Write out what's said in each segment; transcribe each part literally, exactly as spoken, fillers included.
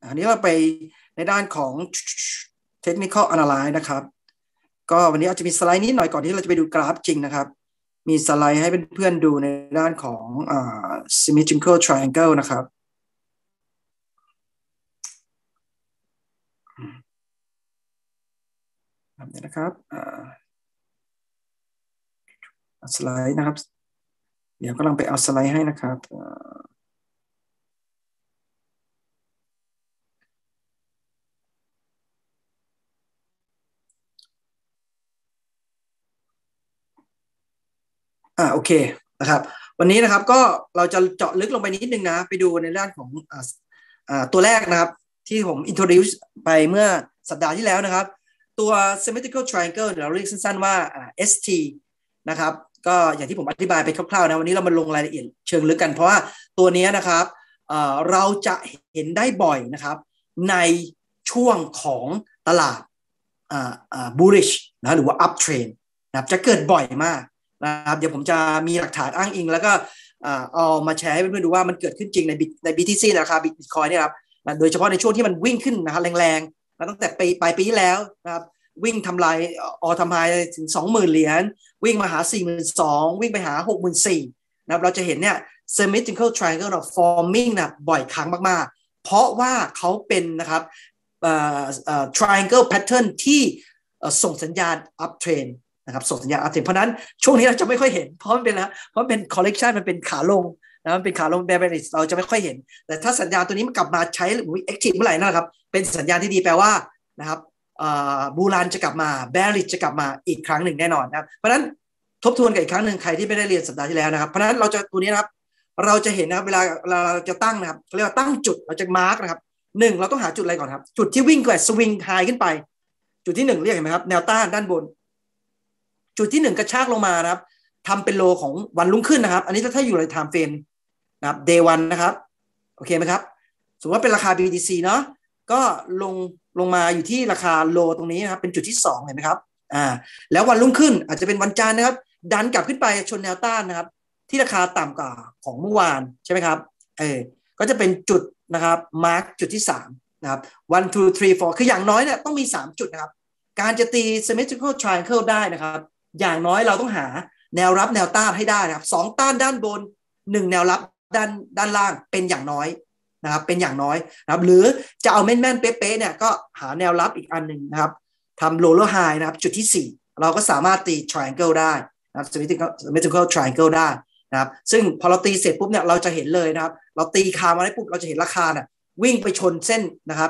อันนี้เราไปในด้านของ technical analysis นะครับก็วันนี้อาจจะมีสไลด์นิดหน่อยก่อนที่เราจะไปดูกราฟจริงนะครับมีสไลด์ให้เพื่อนๆดูในด้านของอ่า symmetrical triangle นะครับแบบนี้นะครับอ่าสไลด์นะครับเดี๋ยวกำลังไปเอาสไลด์ให้นะครับอ่าโอเคนะครับวันนี้นะครับก็เราจะเจาะลึกลงไปนิดนึงนะไปดูในด้านของอ่าอ่าตัวแรกนะครับที่ผม introduce ไปเมื่อสัปดาห์ที่แล้วนะครับตัว symmetrical triangle เราเรียกสั้นๆว่า เอส ที นะครับก็อย่างที่ผมอธิบายไปคร่าวๆนะวันนี้เรามาลงรายละเอียดเชิงลึกกันเพราะว่าตัวนี้นะครับเอ่อเราจะเห็นได้บ่อยนะครับในช่วงของตลาดอ่าอ่า bullish นะหรือว่า up trend นะครับจะเกิดบ่อยมากนะครับเดี๋ยวผมจะมีหลักฐานอ้างอิงแล้วก็เอามาแชร์ให้เพื่อนๆดูว่ามันเกิดขึ้นจริงในใน บี ที ซี ราคา Bitcoin เนี่ยครับโดยเฉพาะในช่วงที่มันวิ่งขึ้นนะครับแรงๆตั้งแต่ปีปลายปีที่แล้วนะครับวิ่งทำลายออทำลายถึง สองหมื่น เหรียญวิ่งมาหา สี่หมื่นสองพัน วิ่งไปหา หกหมื่นสี่พัน นะครับเราจะเห็นเนี่ย symmetrical triangle นะ forming นะบ่อยครั้งมากๆเพราะว่าเขาเป็นนะครับเอ่อเอ่อ triangle pattern ที่ส่งสัญญาณ uptrendนะครับส่งสัญญาณอัพเทรนเพราะนั้นช่วงนี้เราจะไม่ค่อยเห็นเพราะมันเป็นแล้วเพราะเป็นคอลเลกชันมันเป็นขาลงนะมันเป็นขาลงแบร์เบริสเราจะไม่ค่อยเห็นแต่ถ้าสัญญาณตัวนี้มันกลับมาใช้หรือแอคทีฟเมื่อไหร่นะครับเป็นสัญญาณที่ดีแปลว่านะครับบูรันจะกลับมาแบริสจะกลับมาอีกครั้งหนึ่งแน่นอนนะครับเพราะนั้นทบทวนกันอีกครั้งหนึ่งใครที่ไม่ได้เรียนสัปดาห์ที่แล้วนะครับเพราะนั้นเราจะตัวนี้นะครับเราจะเห็นนะครับเวลาเราจะตั้งนะครับเรียกว่าตั้งจุดเราจะมาร์กนะครับหนึ่งเราต้องหาจุดอะไรก่อนครับจุดที่วิ่งแกว่งสวิงไฮขึ้นไปจุดที่หนึ่งเรียกเห็นไหมครับแนวต้านด้านบนจุดที่หนึ่งกระชากลงมานะครับทำเป็นโลของวันรุ่งขึ้นนะครับอันนี้ถ้าอยู่ใน time frame นะครับ day วันนะครับโอเคไหมครับสมมติว่าเป็นราคา บี ที ซี เนาะก็ลงลงมาอยู่ที่ราคาโลตรงนี้นะครับเป็นจุดที่สองเห็นไหมครับอ่าแล้ววันรุ่งขึ้นอาจจะเป็นวันจันทร์นะครับดันกลับขึ้นไปชนแนวต้านนะครับที่ราคาต่ำกว่าของเมื่อวานใช่ไหมครับเออก็จะเป็นจุดนะครับมาร์กจุดที่สามนะครับ one two three four คืออย่างน้อยเนี่ยต้องมีสามจุดนะครับการจะตี symmetrical triangle ได้นะครับอย่างน้อยเราต้องหาแนวรับแนวต้านให้ได้นะครับสองต้านด้านบนหนึ่งแนวรับด้านด้านล่างเป็นอย่างน้อยนะครับเป็นอย่างน้อยนะครับหรือจะเอาแม่นๆเป๊ะๆเนี่ยก็หาแนวรับอีกอันหนึ่งนะครับทำ lower high นะครับจุดที่สี่เราก็สามารถตี triangle ได้นะครับ symmetrical symmetrical triangle ได้นะครับซึ่งพอเราตีเสร็จปุ๊บเนี่ยเราจะเห็นเลยนะครับเราตีคามาได้ปุ๊บเราจะเห็นราคาเนี่ยวิ่งไปชนเส้นนะครับ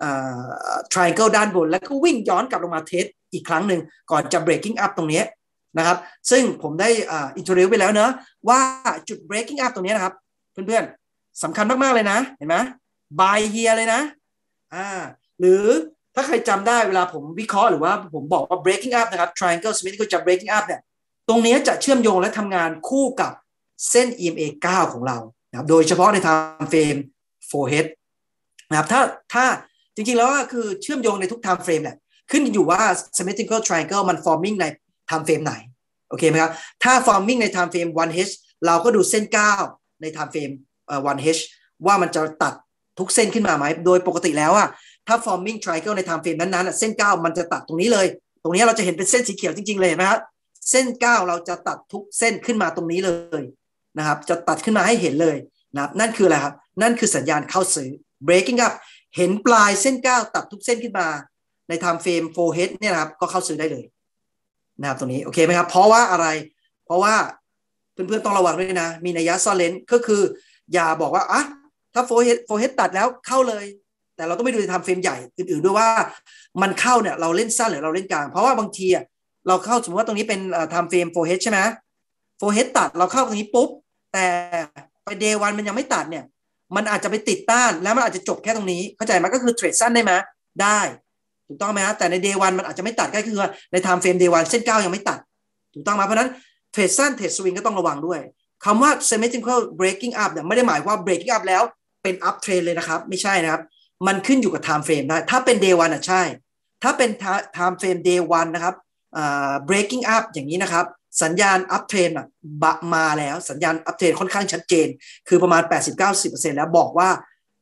triangle ด้านบนแล้วก็วิ่งย้อนกลับลงมาเทสอีกครั้งหนึ่งก่อนจะ breaking up ตรงนี้นะครับซึ่งผมได้อ่า introduce ไปแล้วเนอะว่าจุด breaking up ตรงนี้นะครับเพื่อนๆสำคัญมากๆเลยนะเห็นไหม buy here เลยนะอ่าหรือถ้าใครจำได้เวลาผมวิเคราะห์หรือว่าผมบอกว่า breaking up นะครับ triangle symmetrical จะ breaking up เนี่ยตรงนี้จะเชื่อมโยงและทำงานคู่กับเส้น อี เอ็ม เอ เก้าของเรานะครับโดยเฉพาะใน time frame forehead นะครับถ้าถ้าจริงๆแล้วก็คือเชื่อมโยงในทุก time frame แหละขึ้นอยู่ว่า symmetrical triangle มัน forming ใน time frame ไหนโอเคไหมครับถ้า forming ใน time frame วัน เอช เราก็ดูเส้นเก้าใน time frame เอ่อ วัน เอช ว่ามันจะตัดทุกเส้นขึ้นมาไหมโดยปกติแล้วอะถ้า forming triangle ใน time frame นั้นๆเส้นเก้ามันจะตัดตรงนี้เลยตรงนี้เราจะเห็นเป็นเส้นสีเขียวจริงๆเลยเห็นไหมครับเส้นเก้าเราจะตัดทุกเส้นขึ้นมาตรงนี้เลยนะครับจะตัดขึ้นมาให้เห็นเลยนะครับนั่นคืออะไรครับนั่นคือสัญญาณเข้าซื้อ breaking up เห็นปลายเส้นเก้าตัดทุกเส้นขึ้นมาใน time frame forehead เนี่ยนะครับก็เข้าซื้อได้เลยนะครับตรงนี้โอเคไหมครับเพราะว่าอะไรเพราะว่าเพื่อนๆต้องระวังด้วยนะมีนัยซ่อนเร้นก็คืออย่าบอกว่าอ่ะถ้า forehead forehead ตัดแล้วเข้าเลยแต่เราต้องไปดูใน time frame ใหญ่อื่นๆด้วยว่ามันเข้าเนี่ยเราเล่นสั้นหรือเราเล่นกลางเพราะว่าบางทีอ่ะเราเข้าสมมติว่าตรงนี้เป็น time frame forehead ใช่ไหม forehead ตัดเราเข้าตรงนี้ปุ๊บแต่ไป day วันมันยังไม่ตัดเนี่ยมันอาจจะไปติดต้านแล้วมันอาจจะจบแค่ตรงนี้เข้าใจไหมก็คือเทรดสั้นได้ไหมได้ถูกต้องไหมฮะแต่ใน day วันมันอาจจะไม่ตัดก็คือใน time frame day วันเส้นเก้ายังไม่ตัดถูกต้องไหมเพราะนั้นเทรดสั้นเทรดสวิงก็ต้องระวังด้วยคำว่า symmetrical breaking up เนี่ยไม่ได้หมายว่า breaking up แล้วเป็น up trend เลยนะครับไม่ใช่นะครับมันขึ้นอยู่กับ time frame ได้ถ้าเป็น day วันอ่ะใช่ถ้าเป็น time frame day วันนะครับอ่า breaking up อย่างนี้นะครับสัญญาณ up trend อ่ะมาแล้วสัญญาณ up trend ค่อนข้างชัดเจนคือประมาณ แปดสิบถึงเก้าสิบเปอร์เซ็นต์ แล้วบอกว่า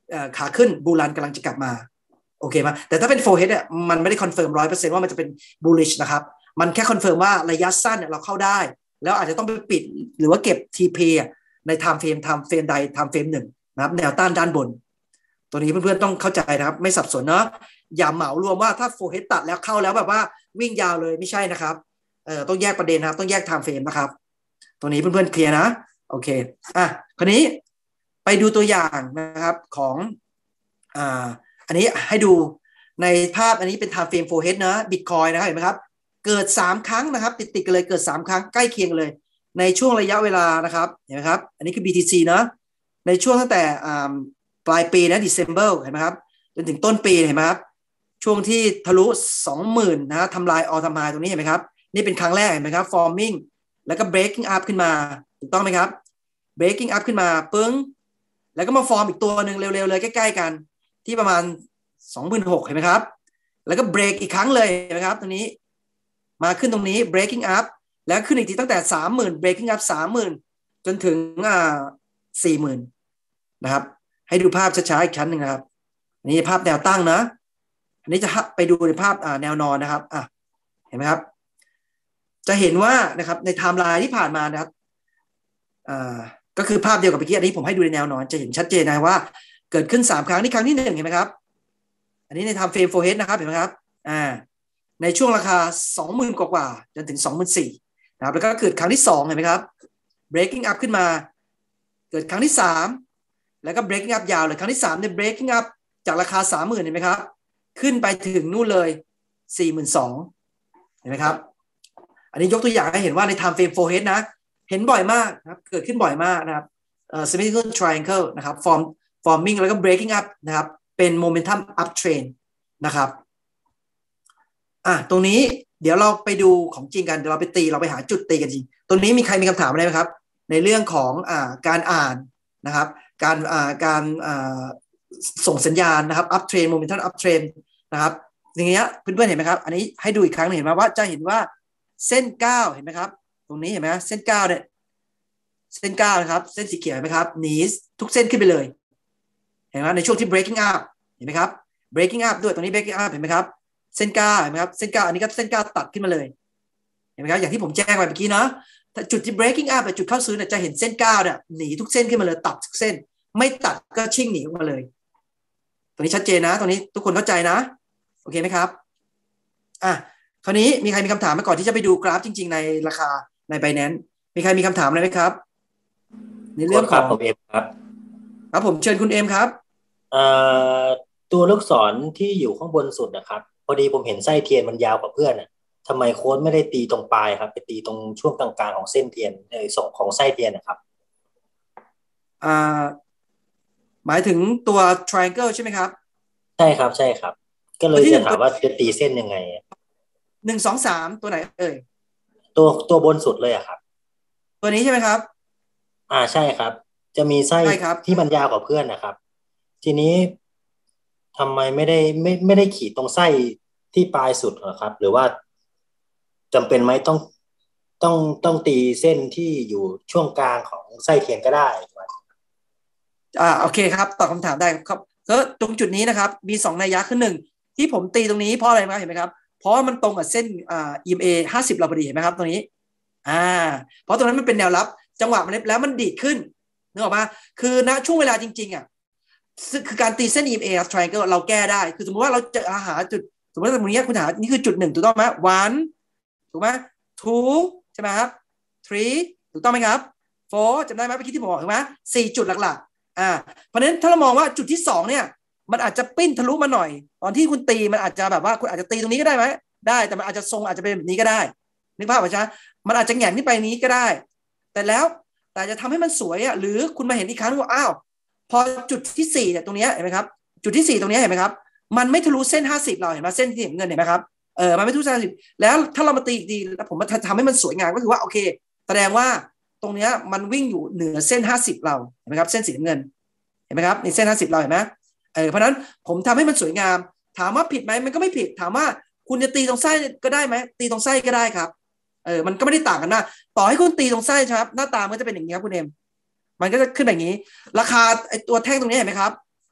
ขาขึ้นบูรันกำลังจะกลับมาโอเคไหมแต่ถ้าเป็น forehead เนี่ยมันไม่ได้คอนเฟิร์มร้อยเปอร์เซ็นต์ว่ามันจะเป็น bullish นะครับมันแค่คอนเฟิร์มว่าระยะสั้นเนี่ยเราเข้าได้แล้วอาจจะต้องไปปิดหรือว่าเก็บ ที พี ใน time frame time frame ใด time frame หนึ่งนะครับแนวต้านด้านบนตัวนี้เพื่อนๆต้องเข้าใจนะครับไม่สับสนเนาะอย่าเหมารวมว่าถ้า forehead ตัดแล้วเข้าแล้วแบบว่าวิ่งยาวเลยไม่ใช่นะครับเอ่อต้องแยกประเด็นนะครับต้องแยก time frame นะครับตัวนี้เพื่อนๆเคลียร์นะโอเคอ่ะคราวนี้ไปดูตัวอย่างนะครับของอ่าอันนี้ให้ดูในภาพอันนี้เป็น time frame forehead นะ Bitcoin นะครับเห็นไหมครับเกิดสามครั้งนะครับติดๆกันเลยเกิดสามครั้งใกล้เคียงกันเลยในช่วงระยะเวลานะครับเห็นไหมครับอันนี้คือ บี ที ซี นะในช่วงตั้งแต่ปลายปีนะ December เห็นไหมครับจนถึงต้นปีเห็นไหมครับช่วงที่ทะลุ สองหมื่น นะทำลาย all time high ตรงนี้เห็นไหมครับนี่เป็นครั้งแรกเห็นไหมครับ forming แล้วก็ breaking up ขึ้นมาถูกต้องไหมครับ breaking up ขึ้นมาปึ้งแล้วก็มาฟอร์มอีกตัวหนึ่งเร็วๆเลยใกล้ๆกันที่ประมาณ สองหมื่นหกพัน เห็นไหมครับแล้วก็ break อีกครั้งเลยเห็นไหมครับตรงนี้มาขึ้นตรงนี้ breaking up แล้วขึ้นอีกทีตั้งแต่ สามหมื่น breaking up สามหมื่น จนถึงอ่า สี่หมื่น นะครับให้ดูภาพช้าๆอีกชั้นหนึ่งนะครับอันนี้ภาพแนวตั้งนะอันนี้จะไปดูในภาพอ่าแนวนอนนะครับอ่ะเห็นไหมครับจะเห็นว่านะครับในไทม์ไลน์ที่ผ่านมานะครับอ่าก็คือภาพเดียวกับเมื่อกี้อันนี้ผมให้ดูในแนวนอนจะเห็นชัดเจนนะว่าเกิดขึ้นสามครั้งนี่ครั้งที่หนึ่งเห็นไหมครับอันนี้ใน time frame forehead นะครับเห็นไหมครับอ่าในช่วงราคา สองหมื่น กว่าๆจนถึง สองหมื่นสี่พัน นะครับแล้วก็เกิดครั้งที่สองเห็นไหมครับ breaking up ขึ้นมาเกิดครั้งที่สามแล้วก็ breaking up ยาวเลยครั้งที่สามเนี่ย breaking up จากราคา สามหมื่น เห็นไหมครับขึ้นไปถึงนู่นเลย สี่หมื่นสองพัน เห็นไหมครับอันนี้ยกตัวอย่างให้เห็นว่าใน time frame forehead นะเห็นบ่อยมากนะครับเกิดขึ้นบ่อยมากนะครับเอ่อ symmetrical triangle นะครับ form forming แล้วก็ breaking up นะครับเป็น momentum uptrend นะครับอ่ะตรงนี้เดี๋ยวเราไปดูของจริงกันเดี๋ยวเราไปตีเราไปหาจุดตีกันจริงตรงนี้มีใครมีคำถามอะไรไหมครับในเรื่องของอ่าการอ่านนะครับการอ่าการอ่าส่งสัญญาณนะครับ uptrend momentum uptrend นะครับอย่างเงี้ยเพื่อนๆเห็นไหมครับอันนี้ให้ดูอีกครั้งเห็นไหมว่าจะเห็นว่าเส้นเก้าเห็นไหมครับตรงนี้เห็นไหมเส้นเก้าเนี่ยเส้นเก้านะครับเส้นสีเขียวเห็นไหมครับหนีทุกเส้นขึ้นไปเลยเห็นไหมในช่วงที่ breaking up เห็นไหมครับ breaking up ด้วยตรงนี้ breaking up เห็นไหมครับเส้นเก้าเห็นไหมครับเส้นเก้าอันนี้ก็เส้นเก้าตัดขึ้นมาเลยเห็นไหมครับอย่างที่ผมแจ้งไปเมื่อกี้เนาะจุดที่ breaking up จุดเข้าซื้อเนี่ยจะเห็นเส้นเก้าเนี่ยหนีทุกเส้นขึ้นมาเลยตัดทุกเส้นไม่ตัดก็ชิ่งหนีออกมาเลยตรงนี้ชัดเจนนะตรงนี้ทุกคนเข้าใจนะโอเคไหมครับอ่ะคราวนี้มีใครมีคำถามไหมก่อนที่จะไปดูกราฟจริงๆในราคาใน Binance มีใครมีคำถามอะไรไหมครับในเรื่องของผมเอ็มครับครับผมเชิญคุณเอ็มครับเอ่อตัวลูกศรที่อยู่ข้างบนสุดนะครับพอดีผมเห็นไส้เทียนมันยาวกว่าเพื่อนอ่ะทำไมโค้ดไม่ได้ตีตรงปลายครับไปตีตรงช่วงกลางๆของเส้นเทียนในส่งของไส้เทียนนะครับอ่าหมายถึงตัว triangle ใช่ไหมครับใช่ครับใช่ครับก็เลยจะถามว่าจะตีเส้นยังไงหนึ่งสองสามตัวไหนเอ่ยตัวตัวบนสุดเลยอะครับตัวนี้ใช่ไหมครับอ่าใช่ครับจะมีไส้ที่มันยาวกว่าเพื่อนนะครับทีนี้ทำไมไม่ได้ไม่ไม่ได้ขีดตรงไส้ที่ปลายสุดเหรอครับหรือว่าจำเป็นไหมต้องต้องต้องตีเส้นที่อยู่ช่วงกลางของไส้เทียนก็ได้อ่าโอเคครับตอบคำถามได้ครับก็ตรงจุดนี้นะครับมีสองนัยยะคือหนึ่งที่ผมตีตรงนี้เพราะอะไรไหมเห็นไหมครับเพราะมันตรงกับเส้นอ่า อี เอ็ม เอ ห้าสิบเราพอดีเห็นไหมครับตรงนี้อ่าเพราะตรงนั้นมันเป็นแนวรับจังหวะมันแล้วมันดีดขึ้นนึกออกปะคือณช่วงเวลาจริงๆอ่ะคือการตีเส้น อี เอ็ม เอ triangle เราแก้ได้คือสมมติว่าเราจะหาจุดสมมติว่าตรงนี้คุณหานี่คือจุดหนึ่งถูกต้องไหม one ถูกไหม two ใช่ไหมครับ three ถูกต้องไหมครับ four จำได้ไหมเมื่อกี้ที่ผมบอกถูกไหมสี่จุดหลักๆอ่าเพราะฉะนั้นถ้าเรามองว่าจุดที่สองเนี่ยมันอาจจะปิ้นทะลุมาหน่อยตอนที่คุณตีมันอาจจะแบบว่าคุณอาจจะตีตรงนี้ก็ได้ไหมได้แต่มันอาจจะทรงอาจจะเป็นแบบนี้ก็ได้นึกภาพออกใช่ไหมมันอาจจะแหง่งขึ้นไปนี้ก็ได้แต่แล้วแต่จะทำให้มันสวยอ่ะหรือคุณมาเห็นอีกครั้งว่าอ้าวพอจุดที่สี่เนี่ยตรงนี้เห็นไหมครับจุดที่สี่ตรงนี้เห็นไหมครับมันไม่ทะลุเส้นห้าสิบเราเห็นไหมเส้นที่เงินเห็นไหมครับเออมันไม่ทะลุเส้นห้าสิบแล้วถ้าเรามาตีอีกดีแล้วผมมาทำให้มันสวยงามก็คือว่าโอเคแสดงว่าตรงนี้มันวิ่งอยู่เหนือเส้นห้าสิบเราเห็นไหมครับเส้นสีน้ำเงินเห็นไหมครับในเส้นห้าสิบเราเห็นไหมเออเพราะนั้นผมทำให้มันสวยงามถามว่าผิดไหมมันก็ไม่ผิดถามว่าคุณจะตีตรงไส้ก็ได้ไหมตีตรงไส้ก็ได้ครับเออมันก็ไม่ได้ต่างกันนะต่อให้คุณตีตรงไส้ครับหน้าตามันจะเป็นอย่างนี้ครับคุณเอ็มมันก็จะขึ้นแบบนี้ราคาไอตัวแท่งตรงนี้เห็นไหมครับ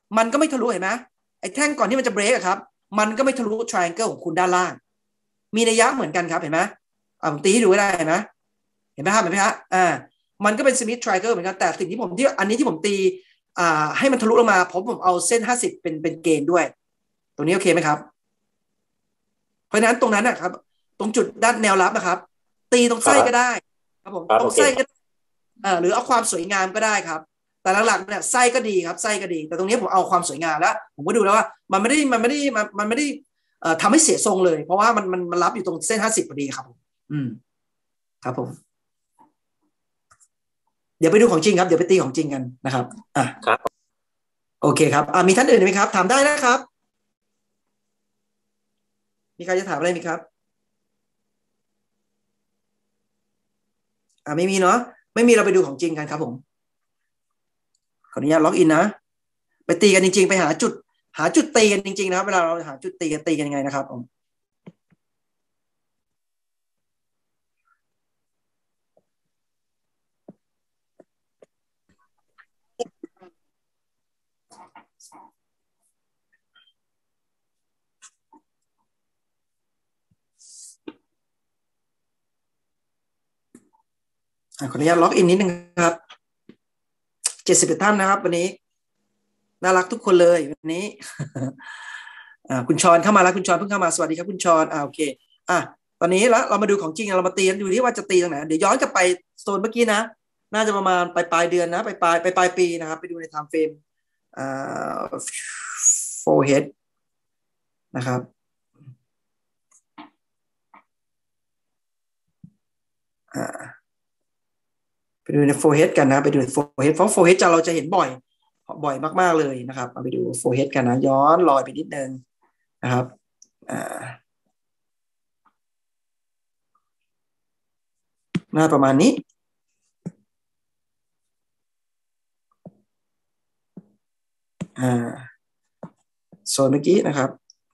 มันก็ไม่ทะลุเห็นไหมไอ้แท่งก่อนที่มันจะเบรกครับมันก็ไม่ทะลุ triangle ของคุณด้านล่างมีนัยยะเหมือนกันครับเห็นไหมอ่าผมตีให้ดูก็ได้เห็นไหมเห็นไหมครับเห็นไหมฮะอ่ามันก็เป็น Smith triangle เหมือนกันแต่สิ่งที่ผมที่อันนี้ที่ผมตีอ่าให้มันทะลุลงมาผมผมเอาเส้นห้าสิบเป็นเป็นเกณฑ์ด้วยตรงนี้โอเคไหมครับเพราะฉะนั้นตรงนั้นนะครับตรงจุดด้านแนวรับนะครับตีตรงไส้ก็ได้ครับผมตรงไส้ก็เอ่อหรือเอาความสวยงามก็ได้ครับแต่หลักๆเนี่ยไส้ก็ดีครับไส้ก็ดีแต่ตรงนี้ผมเอาความสวยงามแล้วผมก็ดูแล้วว่ามันไม่ได้มันไม่ได้มันไม่ได้เอ่อทำให้เสียทรงเลยเพราะว่ามันมันมันรับอยู่ตรงเส้นห้าสิบพอดีครับผมอืมครับผมเดี๋ยวไปดูของจริงครับเดี๋ยวไปตีของจริงกันนะครับอ่ะครับโอเคครับอ่ะมีท่านอื่นไหมครับถามได้นะครับมีใครจะถามอะไรไหมครับอ่ะไม่มีเนาะไม่มีเราไปดูของจริงกันครับผมขออนุญาตล็อกอินนะไปตีกันจริงๆไปหาจุดหาจุดตีกันจริงๆนะครับเวลาเราหาจุดตีกันตีกันยังไงนะครับผมขออนุญาตล็อกอินนิดนึงครับเจ็ดสิบเอ็ดท่านนะครับวันนี้น่ารักทุกคนเลยวันนี้อ่าคุณชอนเข้ามาแล้วคุณชอนเพิ่งเข้ามาสวัสดีครับคุณชอนอ่าโอเคอ่ะตอนนี้แล้วเรามาดูของจริงเรามาตีกันดูที่ว่าจะตีตรงไหนเดี๋ยวย้อนกลับไปโซนเมื่อกี้นะน่าจะประมาณปลายปลายเดือนนะปลายปลายปลายปลายปีนะครับไปดูในไทม์เฟรมอ่า forehead นะครับอ่าไปดูใน forehead กันนะไปดูใน forehead เพราะ forehead จะเราจะเห็นบ่อยบ่อยมากๆเลยนะครับมาไปดู forehead กันนะย้อนรอยไปนิดนึงนะครับอ่าหน้าประมาณนี้อ่าโซนเมื่อกี้นะครับ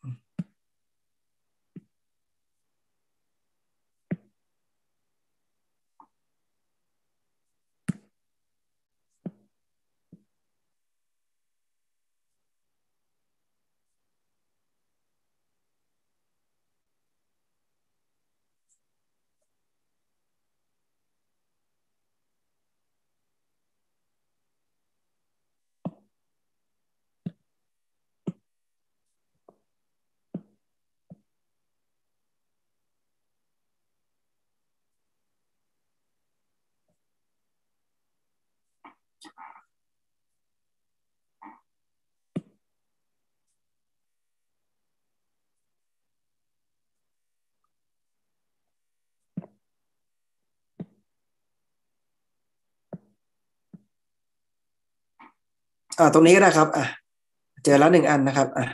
อ่าตรงนี้ก็ได้ครับอ่ะเจอแล้วหนึ่งอันนะครับอ่ะ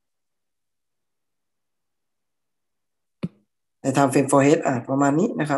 ในไทม์เฟรม forehead อ่ะประมาณนี้นะครับ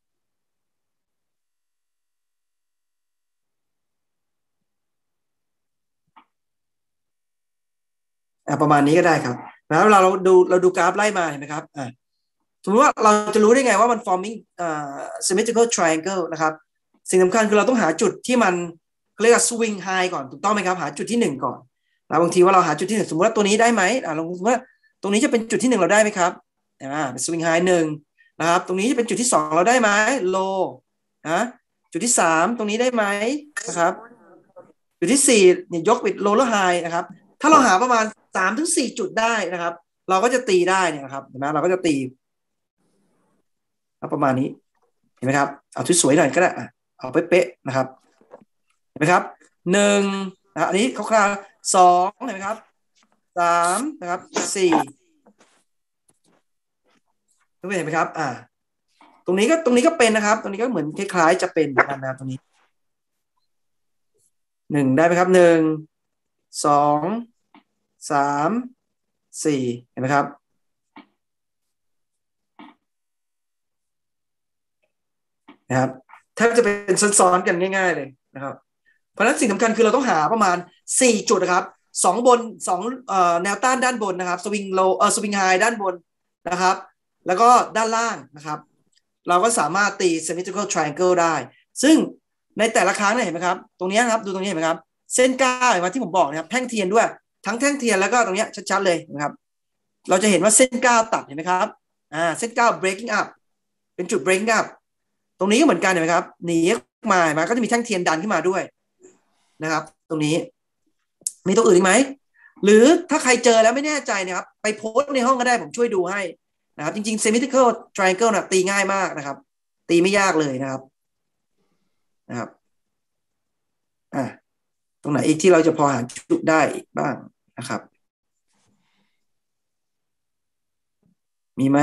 อ่ะประมาณนี้ก็ได้ครับแล้วเราเราดูเราดูกราฟไล่มาเห็นไหมครับอ่ะสมมติว่าเราจะรู้ได้ไงว่ามัน forming อ่า symmetrical triangle นะครับสิ่งสำคัญคือเราต้องหาจุดที่มันเรียกว่า swing high ก่อนถูกต้องไหมครับหาจุดที่หนึ่งก่อนนะบางทีว่าเราหาจุดที่หนึ่งสมมติว่าตัวนี้ได้ไหมอ่าลองสมมติว่าตรงนี้จะเป็นจุดที่หนึ่งเราได้ไหมครับอ่าเป็น swing high หนึ่งนะครับตรงนี้จะเป็นจุดที่สองเราได้ไหม low นะจุดที่สามตรงนี้ได้ไหมนะครับจุดที่สี่เนี่ยยกปิด low แล้ว high นะครับถ้าเราหาประมาณสามถึงสี่จุดได้นะครับเราก็จะตีได้เนี่ยนะครับเห็นไหมเราก็จะตีประมาณนี้เห็นไหมครับเอาสวยๆหน่อยก็ได้เอาเป๊ะๆนะครับเห็นไหมครับหนึ่งนะอันนี้คร่าวๆสองเห็นไหมครับสามนะครับสี่ทุกคนเห็นไหมครับอ่าตรงนี้ก็ตรงนี้ก็เป็นนะครับตรงนี้ก็เหมือนคล้ายๆจะเป็นนะครับตรงนี้หนึ่งได้ไหมครับหนึ่งสองสามสี่เห็นไหมครับนะครับแทบจะเป็นซ้อนๆกันง่ายๆเลยนะครับเพราะฉะนั้นสิ่งสำคัญคือเราต้องหาประมาณสี่จุดนะครับสองบนสองเอ่อแนวต้านด้านบนนะครับสวิงโลเอ่อสวิงไฮด้านบนนะครับแล้วก็ด้านล่างนะครับเราก็สามารถตี symmetrical triangle ได้ซึ่งในแต่ละครั้งเนี่ยเห็นไหมครับตรงนี้ครับดูตรงนี้เห็นไหมครับเส้นก้าวมาที่ผมบอกนะครับแท่งเทียนด้วยทั้งแท่งเทียนแล้วก็ตรงนี้ชัดๆเลยนะครับเราจะเห็นว่าเส้นก้าวตัดเห็นไหมครับอ่าเส้นก้าว breaking up เป็นจุด breaking up ตรงนี้ก็เหมือนกันเห็นไหมครับหนีมามาก็จะมีแท่งเทียนดันขึ้นมาด้วยนะครับตรงนี้มีตัวอื่นอีกไหมหรือถ้าใครเจอแล้วไม่แน่ใจนะครับไปโพสต์ในห้องก็ได้ผมช่วยดูให้นะครับจริงๆ symmetrical triangle นะตีง่ายมากนะครับตีไม่ยากเลยนะครับนะครับอ่ะตรงไหนอีกที่เราจะพอหาจุดได้อีกบ้างนะครับมีไหม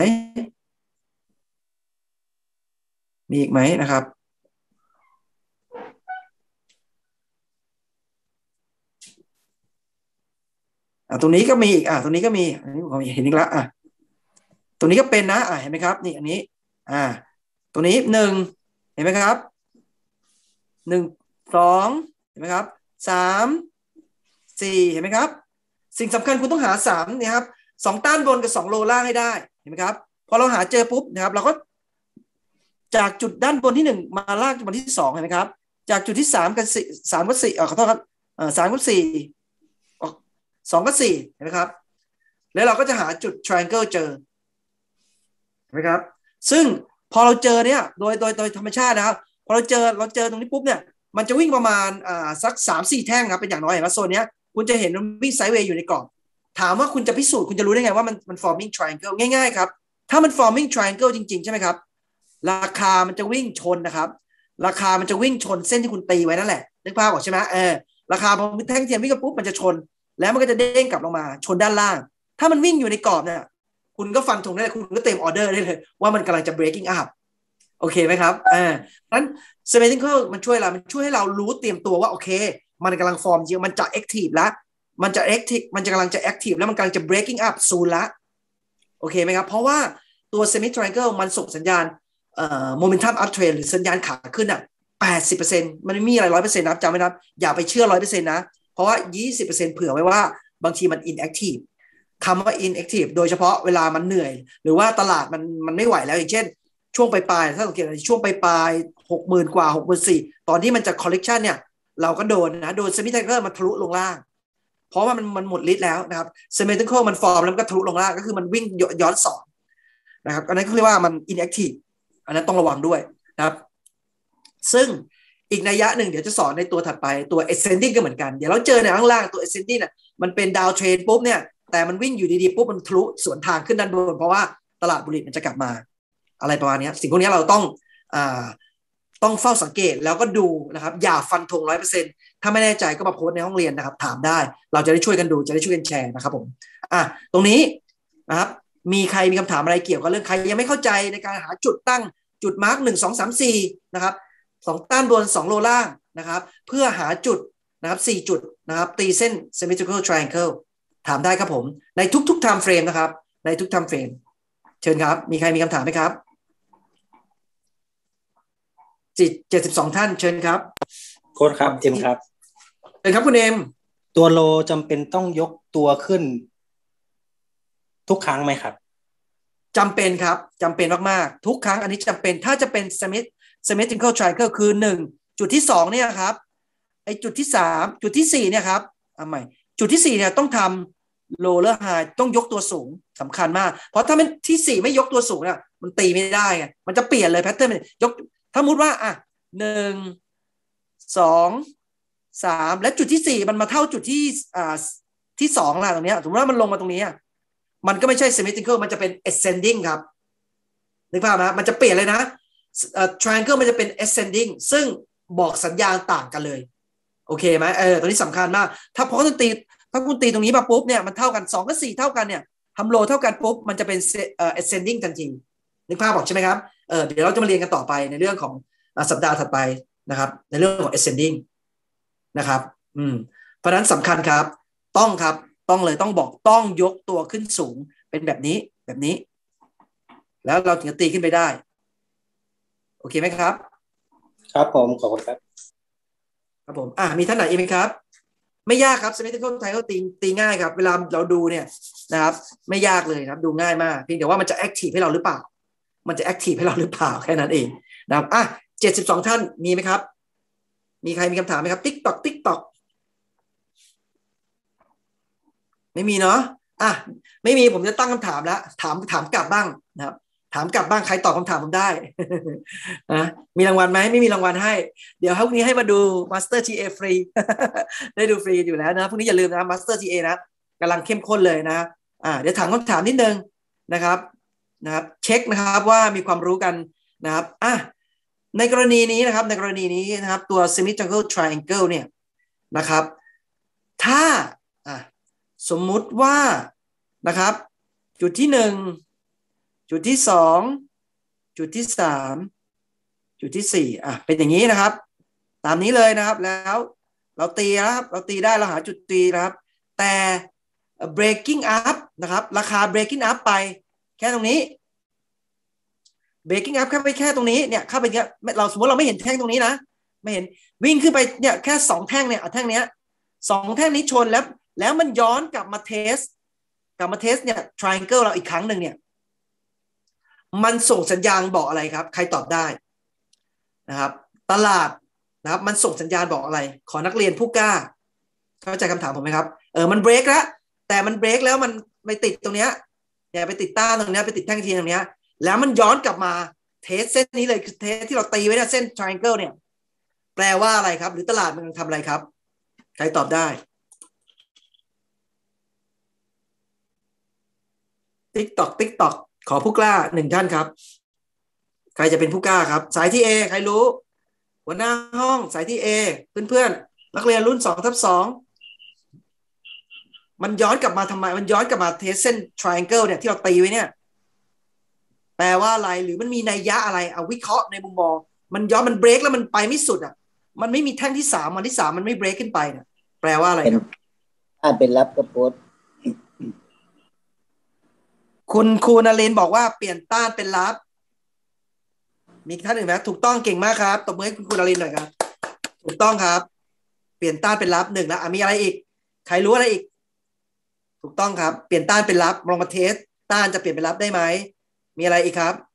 มีอีกไหมนะครับอ่ะตรงนี้ก็มีอีกอ่ะตรงนี้ก็มีอันนี้ผมเห็นอีกแล้วอ่ะตรงนี้ก็เป็นนะอ่ะเห็นไหมครับนี่อันนี้อ่าตรงนี้หนึ่งเห็นไหมครับหนึ่งสองเห็นไหมครับสามสี่เห็นไหมครับสิ่งสำคัญคุณต้องหาสามเนี่ยครับสองต้านบนกับสองโลล่างให้ได้เห็นไหมครับพอเราหาเจอปุ๊บนะครับเราก็จากจุดด้านบนที่หนึ่งมาลากจุดบนที่สองเห็นไหมครับจากจุดที่สามกับสี่สามกับสี่เออขอโทษครับเออสามกับสี่สองกับสี่เห็นไหมครับแล้วเราก็จะหาจุด triangle เจอเห็นไหมครับซึ่งพอเราเจอเนี่ยโดยโดยโดยธรรมชาตินะครับพอเราเจอเราเจอตรงนี้ปุ๊บเนี่ยมันจะวิ่งประมาณอ่าสักสามสี่แท่งครับเป็นอย่างน้อยเห็นไหมโซนเนี้ยคุณจะเห็นมันวิ่งไซด์เวย์อยู่ในกรอบถามว่าคุณจะพิสูจน์คุณจะรู้ได้ไงว่ามันมัน forming triangle ง่ายๆครับถ้ามัน forming triangle จริงๆใช่ไหมครับราคามันจะวิ่งชนนะครับราคามันจะวิ่งชนเส้นที่คุณตีไว้นั่นแหละนึกภาพออกใช่ไหมเออราคาพอแท่งเทียมวิ่งกันปุ๊บมันจะชนแล้วมันก็จะเด้งกลับลงมาชนด้านล่างถ้ามันวิ่งอยู่ในกรอบเนี่ยคุณก็ฟันธงได้เลยคุณก็เต็มออเดอร์ได้เลยว่ามันกำลังจะ breaking up โอเคไหมครับอ่านั้น symmetrical มันช่วยเรามันช่วยให้เรารู้เตรียมตัวว่าโอเคมันกำลังฟอร์มจริงมันจะ active แล้วมันจะ active มันจะกำลังจะ active แล้วมันกำลังจะ breaking up ซูนละโอเคไหมครับเพราะว่าตัว semi triangle มันส่งสัญญาณเอ่อ momentum up trend หรือสัญญาณขาขึ้นอ่ะ แปดสิบเปอร์เซ็นต์ มันไม่มีอะไร หนึ่งร้อยเปอร์เซ็นต์ นะจำไว้นะอย่าไปเชื่อ หนึ่งร้อยเปอร์เซ็นต์ นะเพราะว่า ยี่สิบเปอร์เซ็นต์ เผื่อไว้ว่าบางทีมัน inactive คำว่า inactive โดยเฉพาะเวลามันเหนื่อยหรือว่าตลาดมันมันไม่ไหวแล้วอย่างเช่นช่วงปลายๆถ้าสังเกตช่วงปลายๆ หกหมื่น กว่า หกหมื่นสี่พัน ตอนที่มันจะ correction เนี่ยเราก็โดนนะโดน semi triangle มันทะลุลงล่างเพราะว่ามันมันหมดฤทธิ์แล้วนะครับ symmetrical มันฟอร์มแล้วมันก็ทะลุลงล่างก็คือมันวิ่งย้อนสอนนะครับอันนั้นเขาเรียกว่ามัน inactive อันนั้นต้องระวังด้วยนะครับซึ่งอีกนัยยะหนึ่งเดี๋ยวจะสอนในตัวถัดไปตัว ascending ก็เหมือนกันเดี๋ยวเราเจอในข้างล่างตัว ascending น่ะมันเป็น down trend ปุ๊บเนี่ยแต่มันวิ่งอยู่ดีๆปุ๊บมันทะลุสวนทางขึ้นด้านบนเพราะว่าตลาดบุหรี่มันจะกลับมาอะไรประมาณนี้สิ่งพวกนี้เราต้องอ่าต้องเฝ้าสังเกตแล้วก็ดูนะครับอย่าฟันธง ร้อยเปอร์เซ็นต์ ถ้าไม่แน่ใจก็มาโพสในห้องเรียนนะครับถามได้เราจะได้ช่วยกันดูจะได้ช่วยกันแชร์นะครับผมอ่ะตรงนี้นะครับมีใครมีคำถามอะไรเกี่ยวกับเรื่องใครยังไม่เข้าใจในการหาจุดตั้งจุดมาร์กหนึ่ง สอง สาม สี่นะครับสองต้านบนสองโลล่างนะครับเพื่อหาจุดนะครับสี่จุดนะครับตีเส้น symmetrical triangle ถามได้ครับผมในทุกๆ time frame นะครับในทุก time frame เชิญครับมีใครมีคำถามไหมครับจิตเจ็ดสิบสองท่านเชิญครับโค้ชครับเอ็มครับเชิญครับคุณเอ็มตัวโลจำเป็นต้องยกตัวขึ้นทุกครั้งไหมครับจำเป็นครับจำเป็นมากๆทุกครั้งอันนี้จำเป็นถ้าจะเป็น symmetrical triangle คือหนึ่งจุดที่สองเนี่ยครับไอจุดที่สามจุดที่สี่เนี่ยครับเอาใหม่จุดที่สี่เนี่ยต้องทำ lower high ต้องยกตัวสูงสำคัญมากเพราะถ้ามันที่สี่ไม่ยกตัวสูงเนี่ยมันตีไม่ได้ไงมันจะเปลี่ยนเลยแพทเทิร์นยกถ้ามุติว่าอ่ะหนึ่งสองสามและจุดที่สี่มันมาเท่าจุดที่อ่าที่สองล่ะตรงเนี้ยสมมติว่ามันลงมาตรงนี้มันก็ไม่ใช่ symmetrical มันจะเป็น ascending ครับนึกภาพนะมันจะเปลี่ยนเลยนะ uh, triangle มันจะเป็น ascending ซึ่งบอกสัญญาณต่างกันเลยโอเคไหมเออตรงนี้สำคัญมากถ้าพอคุณตีถ้าคุณตีตรงนี้มาปุ๊บเนี่ยมันเท่ากันสองกับสี่เท่ากันเนี่ยทำโลเท่ากันปุ๊บมันจะเป็น uh, ascending ทันทีนึกภาพบอกใช่ไหมครับเออเดี๋ยวเราจะมาเรียนกันต่อไปในเรื่องของสัปดาห์ถัดไปนะครับในเรื่องของ ascending นะครับอืมเพราะนั้นสำคัญครับต้องครับต้องเลยต้องบอกต้องยกตัวขึ้นสูงเป็นแบบนี้แบบนี้แล้วเราถึงจะตีขึ้นไปได้โอเคไหมครับครับผมขอบคุณครับครับผมอ่ะมีท่านไหนอีกไหมครับไม่ยากครับ symmetrical triangle ตีตีง่ายครับเวลาเราดูเนี่ยนะครับไม่ยากเลยนะครับดูง่ายมากเพียงแต่ว่ามันจะ active ให้เราหรือเปล่ามันจะ active ให้เราหรือเปล่าแค่นั้นเองนะครับอ่ะเจ็ดสิบสองท่านมีไหมครับมีใครมีคำถามไหมครับ TikTok TikTok ไม่มีเนาะอ่ะไม่มีผมจะตั้งคำถามแล้วถามถามกลับบ้างนะครับถามกลับบ้างใครตอบคำถามผมได้นะมีรางวัลไหมไม่มีรางวัลให้เดี๋ยวพรุ่งนี้ให้มาดู Master จี เอ ฟรี ได้ดูฟรีอยู่แล้วนะพรุ่งนี้อย่าลืมนะ Master จี เอ นะกำลังเข้มข้นเลยนะอ่าเดี๋ยวถามคำถามนิดนึงนะครับนะครับเช็คนะครับว่ามีความรู้กันนะครับอ่ะในกรณีนี้นะครับในกรณีนี้นะครับตัว symmetrical triangle เนี่ยนะครับถ้าอ่ะสมมุติว่านะครับจุดที่หนึ่งจุดที่สองจุดที่สามจุดที่สี่อ่ะเป็นอย่างนี้นะครับตามนี้เลยนะครับแล้วเราตีนะครับเราตีได้เราหาจุดตีนะครับแต่ breaking up นะครับราคา breaking up ไปแค่ตรงนี้ breaking up แค่ไปแค่ตรงนี้เนี่ยเข้าไปเนี้ยเราสมมติเราไม่เห็นแท่งตรงนี้นะไม่เห็นวิ่งขึ้นไปเนี่ยแค่สองแท่งเนี่ยแท่งเนี้ยสองแท่งนี้ชนแล้วแล้วมันย้อนกลับมาเทสกลับมาเทสเนี่ย triangle เราอีกครั้งหนึ่งเนี่ยมันส่งสัญญาณบอกอะไรครับใครตอบได้นะครับตลาดนะครับมันส่งสัญญาณบอกอะไรขอนักเรียนผู้กล้าเข้าใจคำถามผมไหมครับเออมันเบรกแล้วแต่มันเบรกแล้วมันไปติดตรงเนี้ยเนี่ยไปติดต้านตรงเนี้ยไปติดแท่งทีตรงเนี้ยแล้วมันย้อนกลับมาเทสเส้นนี้เลยคือเทสที่เราตีไว้เนี่ยเส้น triangle เนี่ยแปลว่าอะไรครับหรือตลาดมันทำอะไรครับใครตอบได้ติ๊กตอกติ๊กตอกขอผู้กล้าหนึ่งท่านครับใครจะเป็นผู้กล้าครับสายที่ A ใครรู้หัวหน้าห้องสายที่ A เพื่อนๆนักเรียนรุ่นสองทับสองมันย้อนกลับมาทำไมมันย้อนกลับมาเทสเส้น triangle เนี่ยที่เราตีไว้เนี่ยแปลว่าอะไรหรือมันมีนัยยะอะไรเอาวิเคราะห์ในมุมมองมันย้อนมันเบรกแล้วมันไปไม่สุดอ่ะมันไม่มีแท่งที่สามวันที่สามมันไม่เบรกขึ้นไปเนี่ยแปลว่าอะไรครับถ้าเป็นรับกระโปดคุณครูนเรนบอกว่าเปลี่ยนต้านเป็นรับมีท่านอื่นไหมถูกต้องเก่งมากครับตบมือให้คุณครูนเรนหน่อยครับถูกต้องครับเปลี่ยนต้านเป็นรับหนึ่งแล้วมีอะไรอีกใครรู้อะไรอีกถูกต้องครับเปลี่ยนต้านเป็นรับลองมาเทสต้านจะเปลี่ยนเป็นรับได้ไหมมีอะไรอีกครับ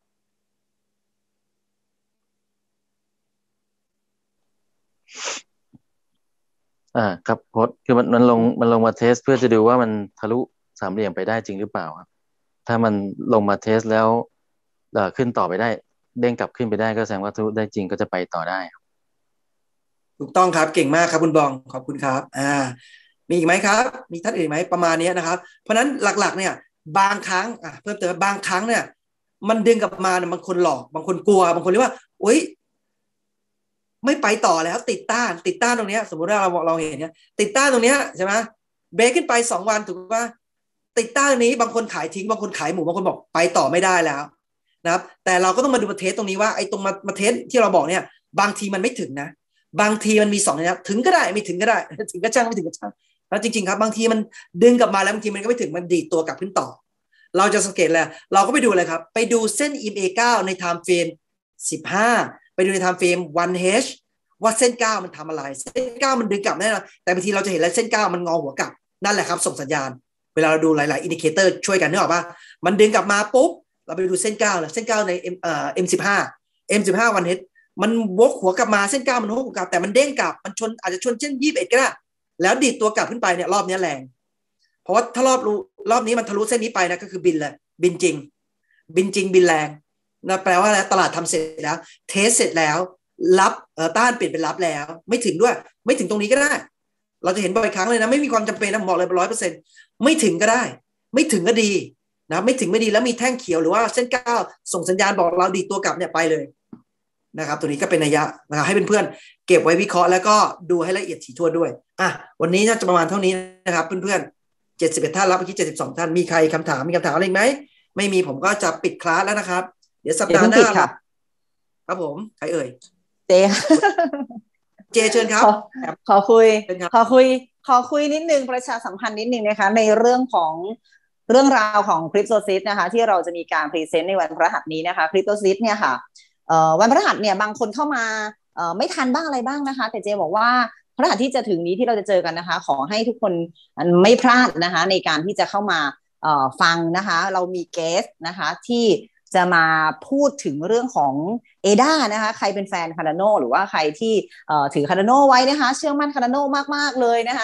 อ่าครับโค้ดคือมันมันลงมันลงมาเทสเพื่อจะดูว่ามันทะลุสามเหลี่ยมไปได้จริงหรือเปล่าครับถ้ามันลงมาเทสแล้วเอ่อขึ้นต่อไปได้เด้งกลับขึ้นไปได้ก็แสดงว่าทะลุได้จริงก็จะไปต่อได้ครับถูกต้องครับเก่งมากครับคุณบองขอบคุณครับอ่ามีอีกไหมครับมีท่านอื่นไหมประมาณนี้นะครับเพราะฉะนั้นหลักๆเนี่ยบางครั้งอ่ะเพิ่มเติมบางครั้งเนี่ยมันดึงกลับมาเนี่ยบางคนหลอกบางคนกลัวบางคนเรียกว่าอุ้ยไม่ไปต่อแล้วติดต้านติดต้านตรงนี้สมมติว่าเราเราเห็นเนี่ยติดต้านตรงนี้ใช่ไหมเบรกขึ้นไปสองวันถูกป่ะติดต้านนี้บางคนขายทิ้งบางคนขายหมูบางคนบอกไปต่อไม่ได้แล้วนะครับแต่เราก็ต้องมาดูมาเทสตรงนี้ว่าไอ้ตรงมามาเทสที่เราบอกเนี่ยบางทีมันไม่ถึงนะบางทีมันมีสองนะถึงก็ได้ไม่ถึงก็ได้ถึงก็ช่างไม่ถึงก็ช่างแล้วจริงๆครับบางทีมันดึงกลับมาแล้วบางทีมันก็ไม่ถึงมันดีดตัวกลับขึ้นต่อเราจะสังเกตเลยเราก็ไปดูเลยครับไปดูเส้น อี เอ็ม เอ เก้า ใน time frame สิบห้าไปดูใน time frame วัน เอช ว่าเส้นเก้ามันทำอะไรเส้นเก้ามันดึงกลับแน่นอนแต่บางทีเราจะเห็นแล้วเส้นเก้ามันงอหัวกลับนั่นแหละครับส่งสัญญาณเวลาเราดูหลายๆอินดิเคเตอร์ช่วยกันนึกออกป่ะมันดึงกลับมาปุ๊บเราไปดูเส้นเก้าแล้วเส้นเก้าใน M เอ่อ เอ็ม สิบห้า เอ็ม สิบห้า วันเฮดมันวกหัวกลับมาเส้นเก้ามันวกหัวกลับแต่มันเด้งกลับมันชนอาจจะชนเส้นยี่สิบเอ็ดก็ได้แล้วดีดตัวกลับขึ้นไปเนี่ยรอบนี้แรงเพราะว่าถ้ารอบรู้รอบนี้มันทะลุเส้นนี้ไปนะก็คือบินเลยบินจริงบินจริงบินแรงนะแปลว่าแล้วตลาดทำเสร็จแล้วเทสเสร็จแล้วรับเอ่อต้านเปลี่ยนเป็นรับแล้วไม่ถึงด้วยไม่ถึงตรงนี้ก็ได้เราจะเห็นบ่อยครั้งเลยนะไม่มีความจำเป็นนะบอกเลยร้อยเปอร์เซ็นต์ไม่ถึงก็ได้ไม่ถึงก็ดีนะไม่ถึงไม่ดีแล้วมีแท่งเขียวหรือว่าเส้นเก้าส่งสัญญาณบอกเราดีตัวกลับเนี่ยไปเลยนะครับตัวนี้ก็เป็นนัยยะนะครับให้เพื่อนๆเก็บไว้วิเคราะห์แล้วก็ดูให้ละเอียดถี่ถ้วนด้วยอ่ะวันนี้น่าจะประมาณเท่านี้นะครับเพื่อนๆเจ็ดสิบเอ็ดท่านรับเมื่อกี้เจ็ดสิบสองท่านมีใครคำถามมีคำถามอะไรไหมไม่มีผมก็จะปิดคลาสแล้วนะครับเดี๋ยวสัปดาห์หน้าครับผมใครเอ่ยเจเจเชิญครับขอคุยขอคุยขอคุยนิดนึงประชาสัมพันธ์นิดนึงนะคะในเรื่องของเรื่องราวของคริปโตซิสนะคะที่เราจะมีการพรีเซนต์ในวันพฤหัสนี้นะคะคริปโตซิสเนี่ยค่ะวันพฤหัสเนี่ยบางคนเข้ามาไม่ทันบ้างอะไรบ้างนะคะแต่เจบอกว่าพฤหัสที่จะถึงนี้ที่เราจะเจอกันนะคะขอให้ทุกคนไม่พลาดนะคะในการที่จะเข้ามาฟังนะคะเรามีเกสต์นะคะที่จะมาพูดถึงเรื่องของ เอ ดี เอ นะคะใครเป็นแฟน Cardano หรือว่าใครที่ถือ Cardano ไว้นะคะเชื่อมั่น Cardano มากๆเลยนะคะ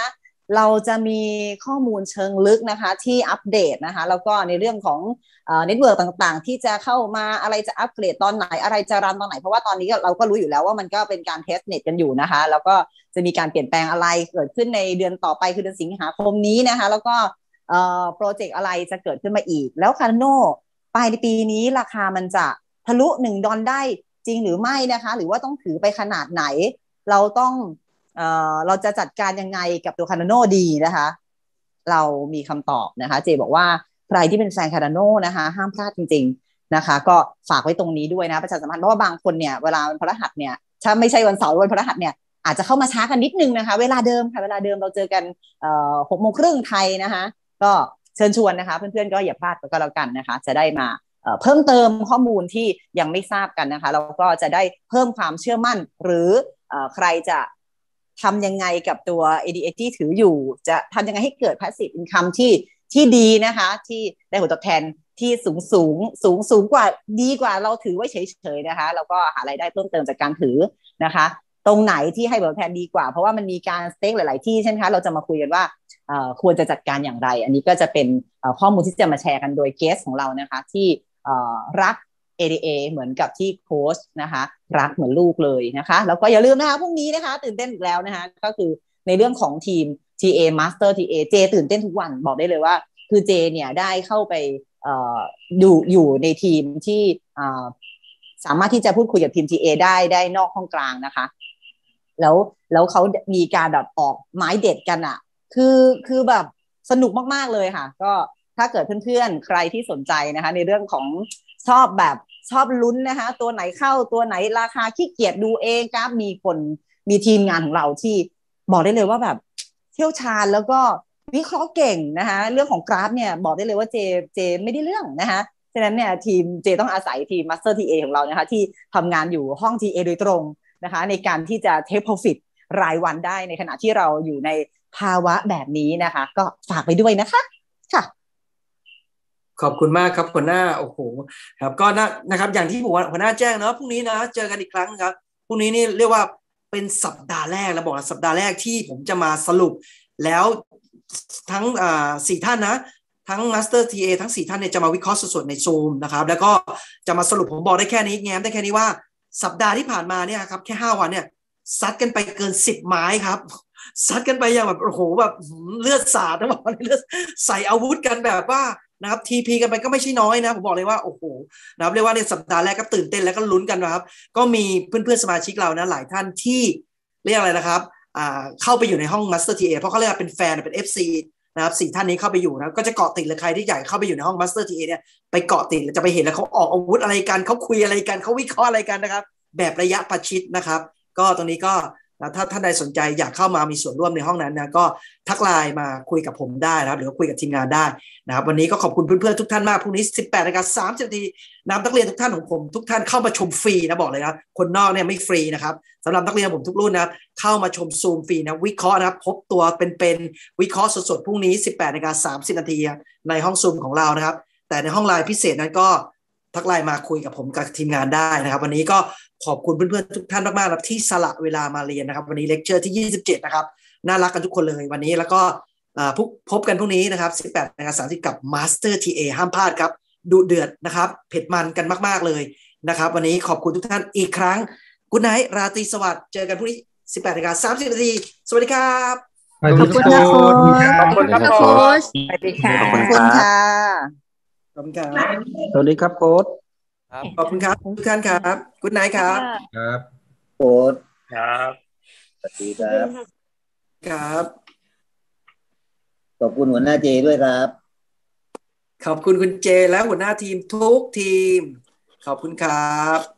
เราจะมีข้อมูลเชิงลึกนะคะที่อัปเดตนะคะแล้วก็ในเรื่องของเอ่อเน็ตเวิร์กต่างๆที่จะเข้ามาอะไรจะอัปเกรดตอนไหนอะไรจะรันตอนไหนเพราะว่าตอนนี้เราก็รู้อยู่แล้วว่ามันก็เป็นการเทสเน็ตกันอยู่นะคะแล้วก็จะมีการเปลี่ยนแปลงอะไรเกิดขึ้นในเดือนต่อไปคือเดือนสิงหาคมนี้นะคะแล้วก็เอ่อโปรเจกต์อะไรจะเกิดขึ้นมาอีกแล้ว Cardano ปลายปีนี้ราคามันจะทะลุหนึ่งดอลได้จริงหรือไม่นะคะหรือว่าต้องถือไปขนาดไหนเราต้องเอ่อเราจะจัดการยังไงกับตัว Cardano ดีนะคะเรามีคำตอบนะคะเจบอกว่าใครที่เป็นแฟน Cardano นะคะห้ามพลาดจริงๆนะคะก็ฝากไว้ตรงนี้ด้วยนะประชาสัมพันธ์เพราะว่าบางคนเนี่ยเวลาวันพฤหัสเนี่ยถ้าไม่ใช่วันเสาร์วันพฤหัสเนี่ยอาจจะเข้ามาช้ากันนิดนึงนะคะเวลาเดิมค่ะเวลาเดิมเราเจอกันเอ่อหกโมงครึ่งไทยนะคะก็เชิญชวนนะคะเพื่อนๆก็อย่าพลาดก็แล้วกันนะคะจะได้มาเพิ่มเติมข้อมูลที่ยังไม่ทราบกันนะคะแล้วก็จะได้เพิ่มความเชื่อมั่นหรือใครจะทำยังไงกับตัว เอ ดี เอ ที่ถืออยู่จะทำยังไงให้เกิด passive income ที่ที่ดีนะคะที่ได้ผลตอบแทนที่สูงสูงสูงสูงกว่าดีกว่าเราถือไว้เฉยๆนะคะแล้วก็หารายได้เพิ่มเติมจากการถือนะคะตรงไหนที่ให้ผลตอบแทนดีกว่าเพราะว่ามันมีการสเต็กหลายๆที่ใช่ไหมคะเราจะมาคุยกันว่าควรจะจัดการอย่างไรอันนี้ก็จะเป็นข้อมูลที่จะมาแชร์กันโดยเกสของเรานะคะที่รัก เอ ดี เอ เหมือนกับที่โค้ชนะคะรักเหมือนลูกเลยนะคะแล้วก็อย่าลืมนะคะพรุ่งนี้นะคะตื่นเต้นอีกแล้วนะคะก็คือในเรื่องของทีม ที เอ Master ที เอ เจตื่นเต้นทุกวันบอกได้เลยว่าคือเจเนี่ยได้เข้าไปดูอยู่ในทีมที่สามารถที่จะพูดคุยกับทีม ที เอ ได้ได้นอกห้องกลางนะคะแล้วแล้วเขามีการแบบออกไม้เด็ดกันอ่ะคือคือแบบสนุกมากๆเลยค่ะก็ถ้าเกิดเพื่อนๆใครที่สนใจนะคะในเรื่องของชอบแบบชอบลุ้นนะคะตัวไหนเข้าตัวไหนราคาขี้เกียจดูเองครับมีคนมีทีมงานของเราที่บอกได้เลยว่าแบบเชี่ยวชาญแล้วก็วิเคราะห์เก่งนะคะเรื่องของกราฟเนี่ยบอกได้เลยว่าเจเจไม่ได้เรื่องนะคะฉะนั้นเนี่ยทีมเจต้องอาศัยทีม Master ที เอ ของเรานะคะที่ทำงานอยู่ห้อง ที เอ โดยตรงนะคะในการที่จะ take profit รายวันได้ในขณะที่เราอยู่ในภาวะแบบนี้นะคะก็ฝากไปด้วยนะคะค่ะขอบคุณมากครับหัวหน้าโอ้โหครับก็นะนะครับอย่างที่หัวหน้าแจ้งเนาะพรุ่งนี้นะเจอกันอีกครั้งครับพรุ่งนี้นี่เรียกว่าเป็นสัปดาห์แรกแล้วบอกสัปดาห์แรกที่ผมจะมาสรุปแล้วทั้งอ่าสี่ท่านนะทั้ง Master ที เอ ทั้งสี่ท่านเนี่ยจะมาวิเคราะห์สดๆใน Zoom นะครับแล้วก็จะมาสรุปผมบอกได้แค่นี้แง้มได้แค่นี้ว่าสัปดาห์ที่ผ่านมาเนี่ยครับแค่ห้าวันเนี่ยซัดกันไปเกินสิบไม้ครับซัดกันไปอย่างแบบโอ้โหแบบเลือดสาดนะบอกเลือดใส่อาวุธกันแบบว่านะครับทีพีกันไปก็ไม่ใช่น้อยนะผมบอกเลยว่าโอ้โหนะครับเรียกว่าในสัปดาห์แรกก็ตื่นเต้นแล้วก็ลุ้นกันนะครับก็มีเพื่อนๆสมาชิกเรานะหลายท่านที่เรียกอะไรนะครับอ่าเข้าไปอยู่ในห้อง Master ที เอ เพราะเขาเรียกว่าเป็นแฟนเป็น เอฟ ซี นะครับสี่ท่านนี้เข้าไปอยู่นะก็จะเกาะติดเลยใครที่อยากเข้าไปอยู่ในห้อง Master ที เอ เนี่ยไปเกาะติดแล้วจะไปเห็นแล้วเขาออกอาวุธอะไรกันเขาคุยอะไรกันเขาวิเคราะห์อะไรกันนะครับแบบระยะประชิดนะครับก็ตรงนี้ก็ถ้าท่านใดสนใจอยากเข้ามามีส่วนร่วมในห้องนั้นนะก็ทักไลน์มาคุยกับผมได้นะครับหรือคุยกับทีมงานได้นะครับวันนี้ก็ขอบคุณเพื่อนๆทุกท่านมากพรุ่งนี้ สิบแปดนาฬิกาสามสิบนาทีนำนักเรียนทุกท่านของผมทุกท่านเข้ามาชมฟรีนะบอกเลยนะคนนอกเนี่ยไม่ฟรีนะครับสำหรับนักเรียนผมทุกรุ่นนะเข้ามาชมซูมฟรีนะวิเคราะห์นะครับพบตัวเป็นๆวิเคราะห์สดๆพรุ่งนี้ สิบแปดนาฬิกาสามสิบนาทีในห้องซูมของเรานะครับแต่ในห้องไลน์พิเศษนั้นก็ทักไลน์มาคุยกับผมกับทีมงานได้นะครับวันนี้ก็ขอบคุณเพื่อนๆทุกท่านมากๆครับที่สละเวลามาเรียนนะครับวันนี้เลคเชอร์ที่ยี่สิบเจ็ดนะครับน่ารักกันทุกคนเลยวันนี้แล้วก็พบกันพรุ่งนี้นะครับ สิบแปดนาฬิกาสามสิบ กับ Master ที เอ ห้ามพลาดครับดุเดือดนะครับเผ็ดมันกันมากๆเลยนะครับวันนี้ขอบคุณทุกท่านอีกครั้งกุ๊ดไนท์ราตรีสวัสดิ์เจอกันพรุ่งนี้ สิบแปดนาฬิกาสามสิบนาทีสวัสดีครับขอบคุณค่ะขอบคุณครับโค้ชสวัสดีค่ะขอบคุณค่ะขอบคุณครับสวัสดีครับโค้ชขอบคุณครับทุกท่านครับกุ๊ดไนท์ครับครับโค้ชครับสวัสดีครับครับขอบคุณหัวหน้าเจด้วยครับขอบคุณคุณเจและหัวหน้าทีมทุกทีมขอบคุณครับ